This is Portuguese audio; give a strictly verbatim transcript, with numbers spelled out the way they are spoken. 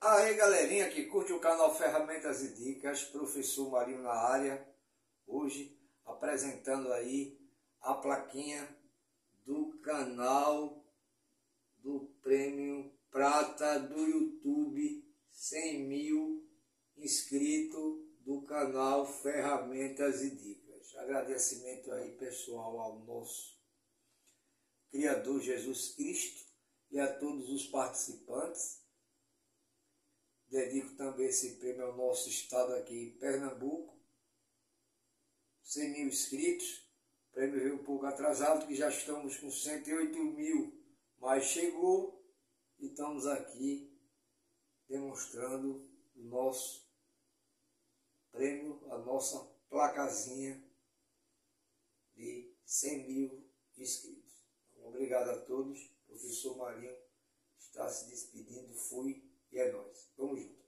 Aí galerinha que curte o canal Ferramentas e Dicas, professor Marinho na área, hoje apresentando aí a plaquinha do canal do Prêmio Prata do YouTube, cem mil inscritos do canal Ferramentas e Dicas. Agradecimento aí pessoal ao nosso Criador Jesus Cristo e a todos os participantes. Dedico também esse prêmio ao nosso estado aqui, Pernambuco. cem mil inscritos. O prêmio veio um pouco atrasado, que já estamos com cento e oito mil. Mas chegou e estamos aqui demonstrando o nosso prêmio, a nossa placazinha de cem mil inscritos. Então, obrigado a todos. O professor Marinho está se despedindo. Fui. E é nóis. Vamos junto.